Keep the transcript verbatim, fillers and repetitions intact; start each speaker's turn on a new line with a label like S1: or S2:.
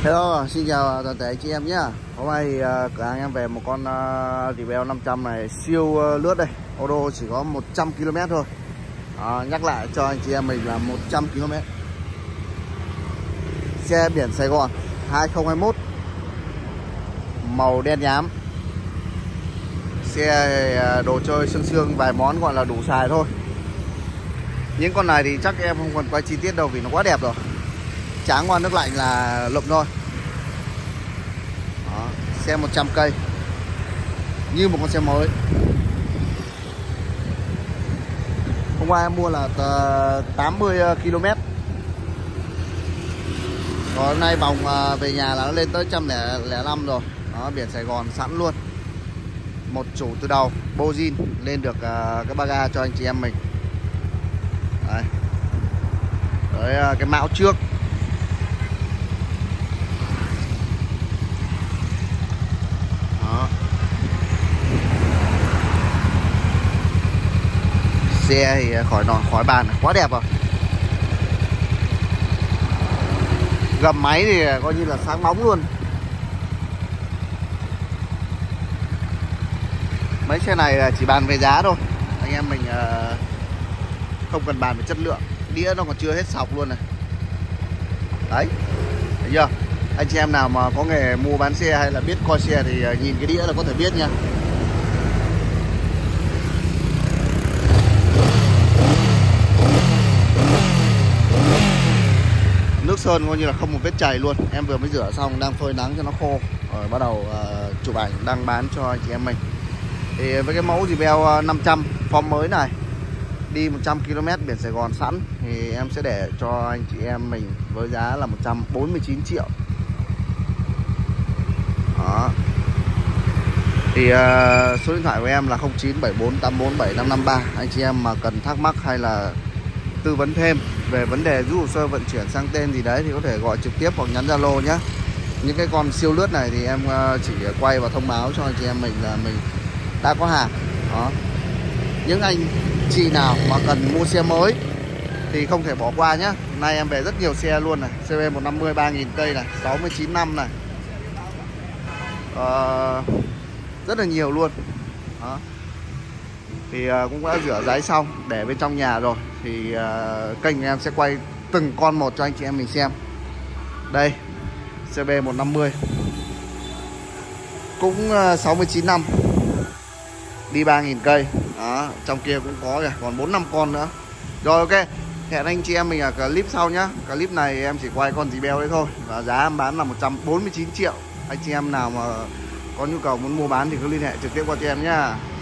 S1: Hello, xin chào toàn thể anh chị em nhé. Hôm nay uh, cửa hàng em về một con uh, Rebel năm trăm này siêu uh, lướt đây. Ô tô chỉ có một trăm ki lô mét thôi. Đó, nhắc lại cho anh chị em mình là một trăm ki lô mét. Xe biển Sài Gòn hai không hai mốt, màu đen nhám. Xe uh, đồ chơi xương xương vài món gọi là đủ xài thôi. Những con này thì chắc em không cần quay chi tiết đâu vì nó quá đẹp rồi. Tráng qua nước lạnh là lụm thôi. Đó, xe một trăm cây như một con xe mới. Hôm qua em mua là tám mươi ki lô mét. Còn hôm nay vòng về nhà là nó lên tới một trăm lẻ năm rồi. Đó, biển Sài Gòn sẵn luôn. Một chủ từ đầu, Bozin lên được cái ba ga cho anh chị em mình. Đấy. Đấy, cái mão trước. Đó. Xe thì khỏi nọ khỏi bàn, quá đẹp rồi. Gầm máy thì coi như là sáng bóng luôn. Mấy xe này chỉ bàn về giá thôi. Anh em mình không cần bàn về chất lượng. Đĩa nó còn chưa hết sọc luôn này. Đấy, thấy chưa? Anh chị em nào mà có nghề mua bán xe hay là biết coi xe thì nhìn cái đĩa là có thể biết nha. Nước sơn coi như là không một vết chảy luôn. Em vừa mới rửa xong, đang phơi nắng cho nó khô rồi bắt đầu uh, chụp ảnh đăng bán cho anh chị em mình. Thì với cái mẫu Rebel năm trăm form mới này, đi một trăm ki lô mét biển Sài Gòn sẵn thì em sẽ để cho anh chị em mình với giá là một trăm bốn mươi chín triệu. Đó. Thì uh, số điện thoại của em là không chín bảy bốn tám bốn bảy năm năm ba. Anh chị em mà cần thắc mắc hay là tư vấn thêm về vấn đề rút hồ sơ vận chuyển sang tên gì đấy thì có thể gọi trực tiếp hoặc nhắn Zalo nhé. Những cái con siêu lướt này thì em uh, chỉ quay và thông báo cho anh chị em mình là mình đã có hàng. Đó. Những anh chị nào mà cần mua xe mới thì không thể bỏ qua nhé. Hôm nay em về rất nhiều xe luôn này. xê bê một năm mươi ba nghìn cây này, sáu mươi chín năm này. Uh, rất là nhiều luôn. Đó. Thì uh, cũng đã rửa ráy xong để bên trong nhà rồi. Thì uh, kênh em sẽ quay từng con một cho anh chị em mình xem. Đây, xê bê một năm mươi cũng uh, sáu mươi chín năm, đi ba nghìn cây. Đó, trong kia cũng có kìa, còn bốn năm con nữa. Rồi ok, hẹn anh chị em mình ở clip sau nhá. Clip này em chỉ quay con Rebel đấy thôi. Và giá em bán là một trăm bốn mươi chín triệu. Anh chị em nào mà có nhu cầu muốn mua bán thì cứ liên hệ trực tiếp qua cho em nhá.